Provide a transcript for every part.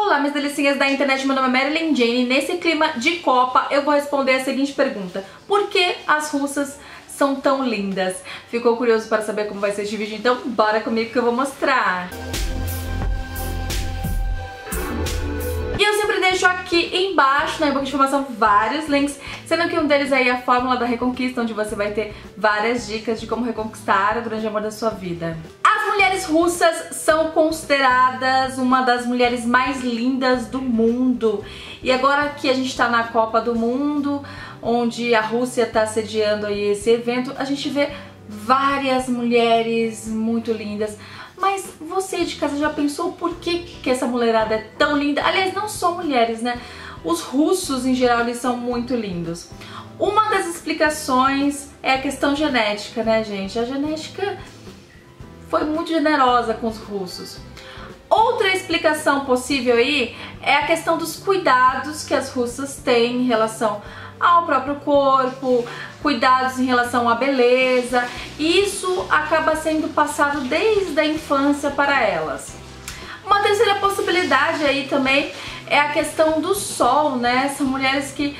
Olá, minhas delicinhas da internet, meu nome é Marilyn Jane e nesse clima de Copa eu vou responder a seguinte pergunta: por que as russas são tão lindas? Ficou curioso para saber como vai ser este vídeo? Então bora comigo que eu vou mostrar! E eu sempre deixo aqui embaixo, na boca de informação, vários links, sendo que um deles aí é a Fórmula da Reconquista, onde você vai ter várias dicas de como reconquistar o grande amor da sua vida. As mulheres russas são consideradas uma das mulheres mais lindas do mundo. E agora que a gente tá na Copa do Mundo, onde a Rússia tá sediando aí esse evento, a gente vê várias mulheres muito lindas. Mas você de casa já pensou por que essa mulherada é tão linda? Aliás, não só mulheres, né? Os russos, em geral, eles são muito lindos. Uma das explicações é a questão genética, né, gente? A genética foi muito generosa com os russos. Outra explicação possível aí é a questão dos cuidados que as russas têm em relação ao próprio corpo, cuidados em relação à beleza, e isso acaba sendo passado desde a infância para elas. Uma terceira possibilidade aí também é a questão do sol, né? São mulheres que,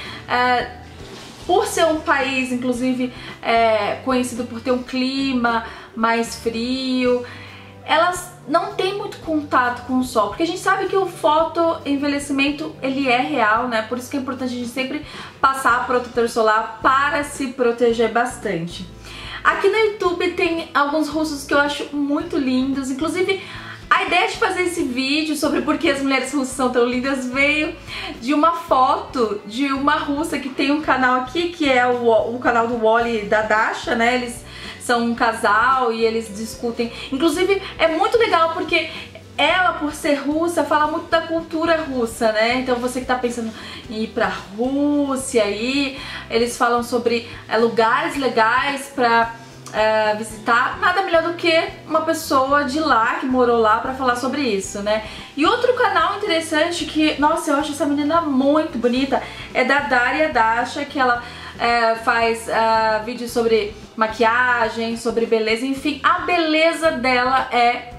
por ser um país, inclusive, conhecido por ter um clima mais frio, elas não têm muito contato com o sol, porque a gente sabe que o fotoenvelhecimento ele é real, né? Por isso que é importante a gente sempre passar protetor solar para se proteger bastante. Aqui no YouTube tem alguns russos que eu acho muito lindos, inclusive a ideia de fazer esse vídeo sobre por que as mulheres russas são tão lindas veio de uma foto de uma russa que tem um canal aqui, que é o canal do Wally e da Dasha, né? Eles são um casal e eles discutem. Inclusive é muito legal porque ela, por ser russa, fala muito da cultura russa, né? Então você que tá pensando em ir pra Rússia aí, eles falam sobre lugares legais pra visitar. Nada melhor do que uma pessoa de lá, que morou lá, pra falar sobre isso, né? E outro canal interessante que, nossa, eu acho essa menina muito bonita, é da Daria Dasha, que ela faz vídeos sobre maquiagem, sobre beleza, enfim, a beleza dela é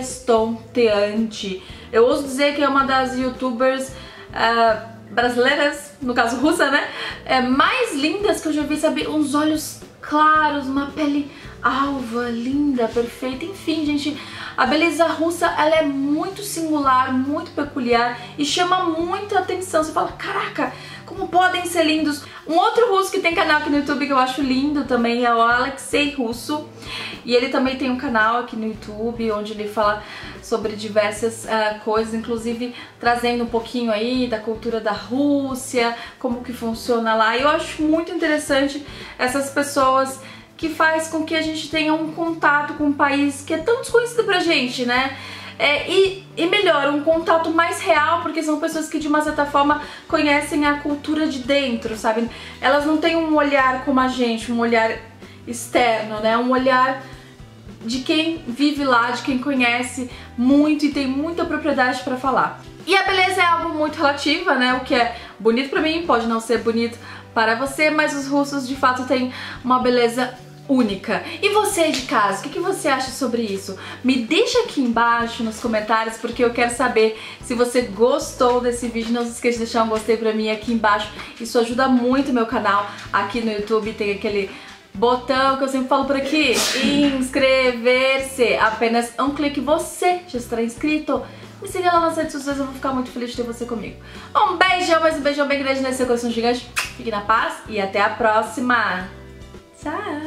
estonteante. Eu ouso dizer que é uma das youtubers brasileiras, no caso russa, né, mais lindas que eu já vi, sabe? Uns olhos claros, uma pele alva, linda, perfeita, enfim, gente, a beleza russa, ela é muito singular, muito peculiar e chama muita atenção. Você fala, caraca, como podem ser lindos. Um outro russo que tem canal aqui no YouTube que eu acho lindo também é o Alexei Russo, e ele também tem um canal aqui no YouTube onde ele fala sobre diversas coisas, inclusive trazendo um pouquinho aí da cultura da Rússia, como que funciona lá. E eu acho muito interessante essas pessoas que faz com que a gente tenha um contato com um país que é tão desconhecido pra gente, né? E melhor, um contato mais real, porque são pessoas que de uma certa forma conhecem a cultura de dentro, sabe? Elas não têm um olhar como a gente, um olhar externo, né? Um olhar de quem vive lá, de quem conhece muito e tem muita propriedade pra falar. E a beleza é algo muito relativo, né? O que é bonito pra mim pode não ser bonito para você, mas os russos de fato têm uma beleza única. E você de casa, o que você acha sobre isso? Me deixa aqui embaixo nos comentários, porque eu quero saber se você gostou desse vídeo. Não se esqueça de deixar um gostei pra mim aqui embaixo, isso ajuda muito o meu canal. Aqui no YouTube tem aquele botão que eu sempre falo por aqui, inscrever-se, apenas um clique, você já estará inscrito. Me siga lá nas redes sociais, eu vou ficar muito feliz de ter você comigo. Um beijão, mas um beijão bem grande nesse seu coração gigante. Fique na paz e até a próxima. Tchau!